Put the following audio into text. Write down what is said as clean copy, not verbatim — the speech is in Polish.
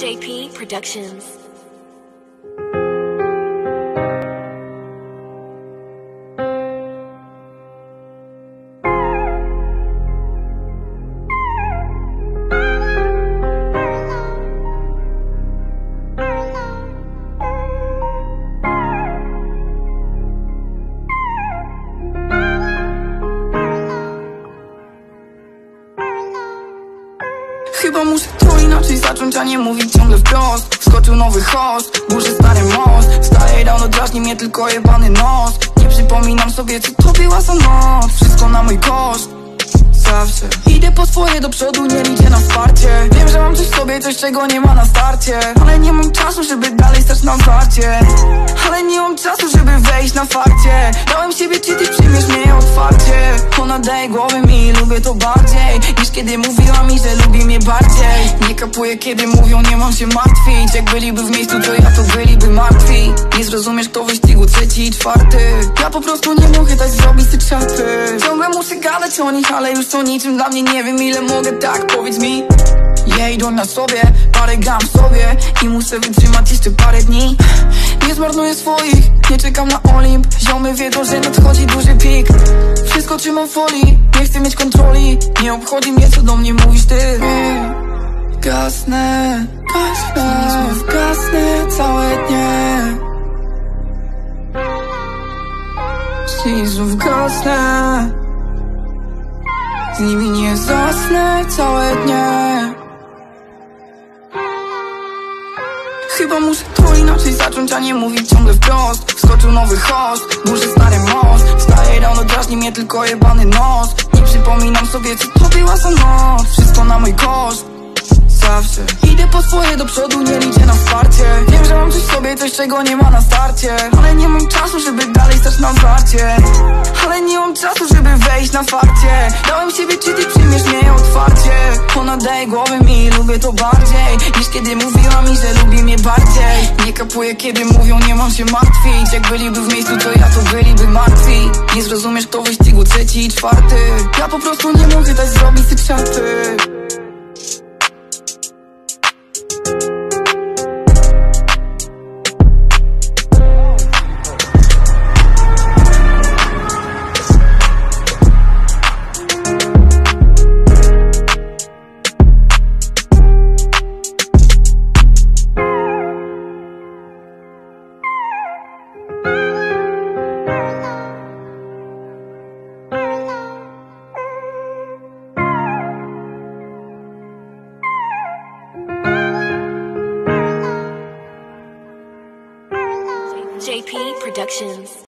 JP Productions. Chyba muszę to inaczej zacząć, a nie mówić ciągle wprost. Wskoczył nowy host, burzy stary most. Wstaję rano, drażni mnie tylko jebany nos. Nie przypominam sobie, co to była za noc. Wszystko na mój koszt, zawsze idę po swoje do przodu, nie liczę na wsparcie. Wiem, że mam coś w sobie, coś czego nie ma na starcie. Ale nie mam czasu, żeby dalej stać na warcie. Ale nie mam czasu, żeby wejść na fakcie. Dałem siebie, czy ty przyjmiesz mnie otwarcie. Ona daje głowy mi, lubię to bardziej niż kiedy mówiła mi, że lubi mnie bardziej. Nie kapuję, kiedy mówią, nie mam się martwić. Jak byliby w miejscu, to ja to byliby martwi. Nie zrozumiesz, kto w wyścigu trzeci i czwarty. Ja po prostu nie mogę dać zrobić tych szafy. Ciągle muszę gadać o nich, ale już to niczym dla mnie. Nie wiem, ile mogę, tak powiedz mi. Idą na sobie, parę gram sobie i muszę wytrzymać jeszcze parę dni. Nie zmarnuję swoich, nie czekam na Olimp. Ziomy wiedzą, że nadchodzi duży pik. Wszystko trzymam w folii, nie chcę mieć kontroli. Nie obchodzi mnie, co do mnie mówisz ty. Gasnę, znów gasnę całe dnie. Znów gasnę, z nimi nie zasnę całe dnie. Chyba muszę to inaczej zacząć, a nie mówić ciągle wprost. Wskoczył nowy host, burzy stary most. Wstaję rano, drażni mnie tylko jebany nos. Nie przypominam sobie, co to była za noc. Wszystko na mój koszt, zawsze idę po swoje do przodu, nie liczę na wsparcie. Wiem, że mam coś w sobie, coś czego nie ma na starcie. Ale nie mam czasu, żeby dalej stać na warcie. Ale nie mam czasu, żeby wejść na fakcie. Dałem siebie, czy ty przyjmiesz mnie otwarcie. Ona daje głowy mi, lubię to bardziej niż kiedy mówiła mi, że lubi mnie bardziej. Nie kapuję, kiedy mówią, nie mam się martwić. Jak byliby w miejscu, to ja to byliby martwi. Nie zrozumiesz, kto w wyścigu trzeci i czwarty. Ja po prostu nie mogę dać zrobić tych szafy. JP Productions.